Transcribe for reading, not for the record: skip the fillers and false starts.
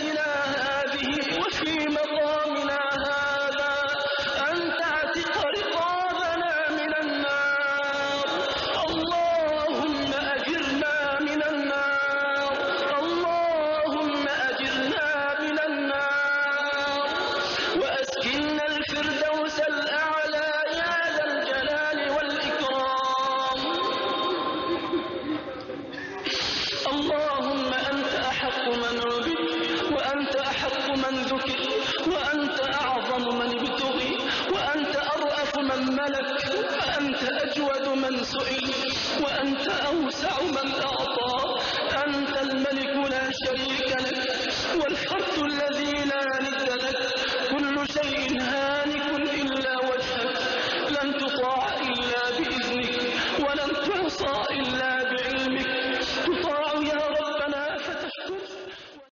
ليلتنا هذه وفي مقامنا هذا أن تعتق رقابنا من النار. اللهم أجرنا من النار، اللهم أجرنا من النار، وأسكننا الفردوس الأعلى يا ذا الجلال والإكرام. اللهم أنت أحق من عبد، وأنت أحق من ذكر، وأنت أعظم من ابتغي، وأنت أرأف من ملك، وأنت أجود من سئل، وأنت أوسع من أعطى. أنت الملك لا